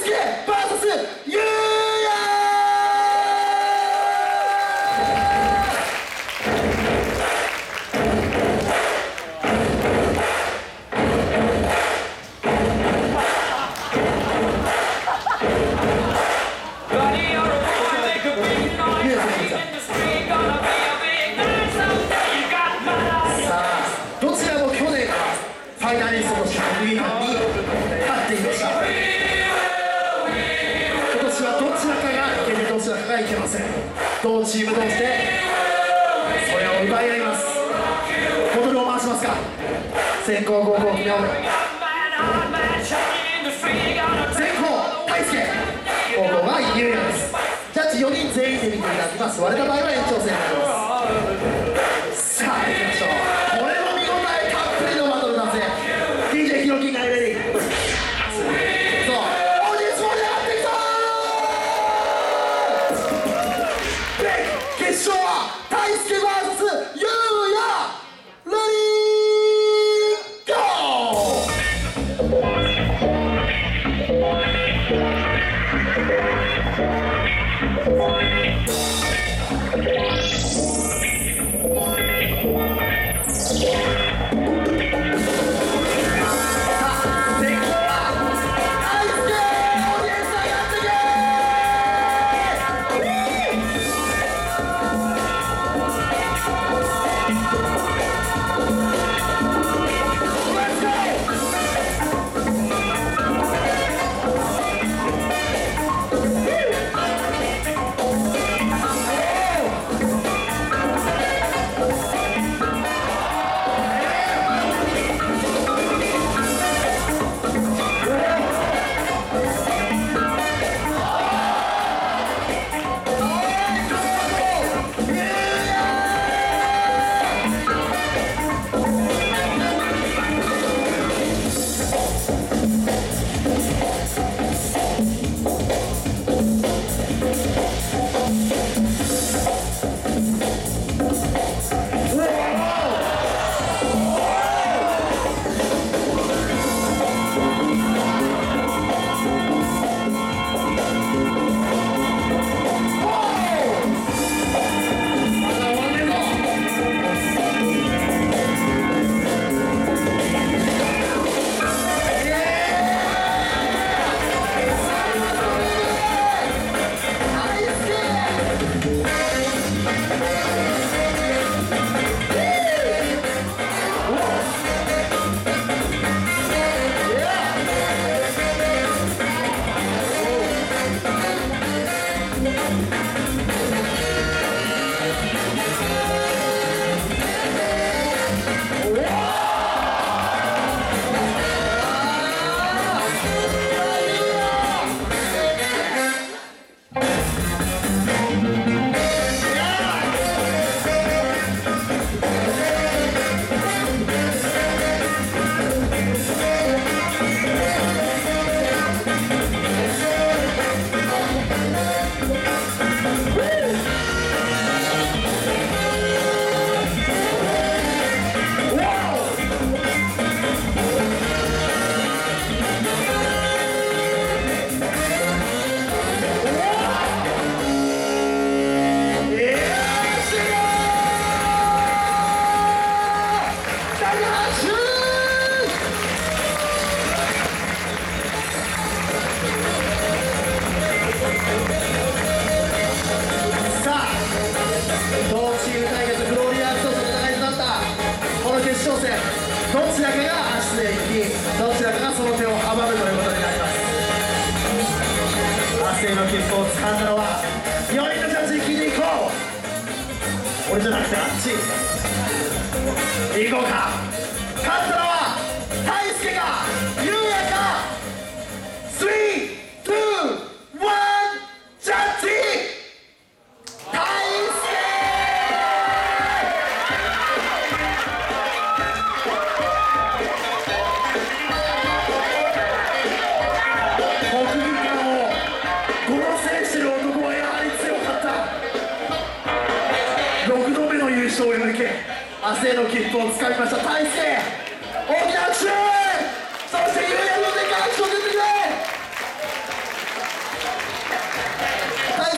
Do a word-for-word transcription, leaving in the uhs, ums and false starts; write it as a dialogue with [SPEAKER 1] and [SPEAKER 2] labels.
[SPEAKER 1] 輔 ブイエス ゆうや。ファイナリストとして国技館に立っていました。今年はどちらかがいけてどちらかがいけません。同チーム同士でそれを奪い合います。ボトルを回しますか。先攻後攻決めよう。先攻大輔、後攻がゆうやです。ジャッジよにん全員で見ていただきます。割れた場合は延長戦になります。さあ行きましょう。これも見応えたっぷりのバトルだぜ。 ディージェー ヒロキンがレディー。そう、オーディエンス盛り上がってきたー。で、決勝は大輔 ブイエス ゆうや。レディーゴどちらかが足で行き、どちらかがその手を阻むということになります。圧政の切符を掴んだのはよにんのジャッジに聞いていこう。俺じゃなくてあっち行こうか。勝ったのは大輔かゆうやか。スリー、ツー、ワン、ジャッジ大輔。国技館をごろ制してる男はやはり強かった。ろくどめの優勝をよりけ、明日への切符をつかみました大輔。